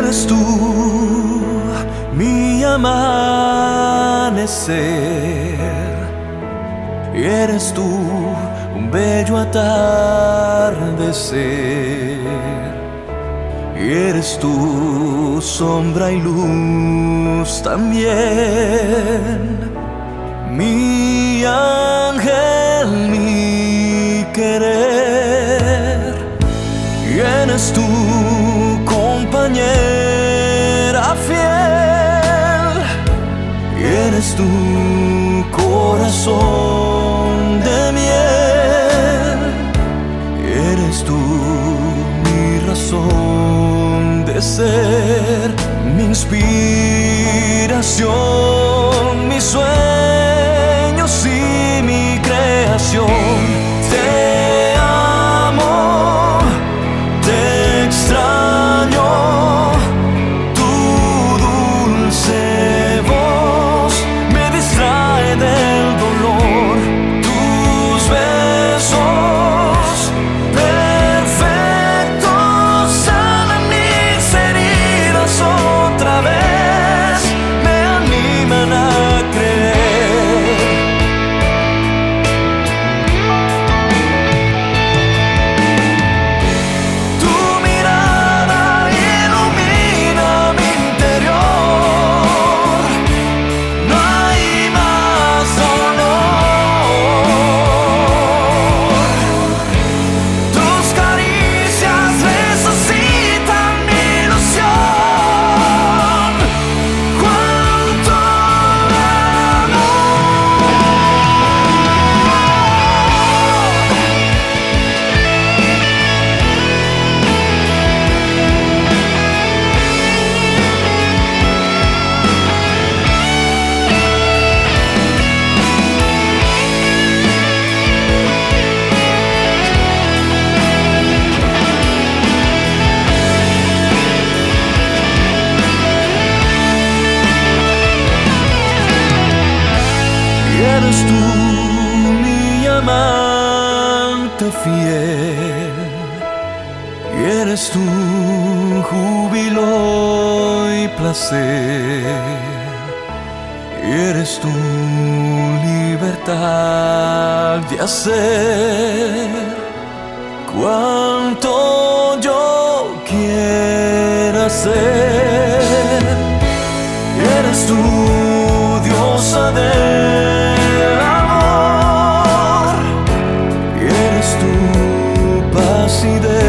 eres tú, mi amanecer. Y eres tú, un bello atardecer. Y eres tú, sombra y luz también. Mi ángel, mi querer. Y eres tú, compañera fiel. Y eres tú, corazón de miel. Y eres tú, mi razón de ser, mi inspiración, mis sueños y mi creación. Te amo, te extraño, tu dulce voz me distrae del dolor, tus besos perfectos sanan mis heridas otra vez, me animan a creer. Tu mirada ilumina mi interior, no hay más dolor. Tus caricias resucitan mi ilusión. Cuánto y eres tú, mi amante fiel. Y eres tú, júbilo y placer. Y eres tú, libertad de hacer cuanto yo quiera ser. Y eres tú, diosa del amor. Y eres tú, paz y de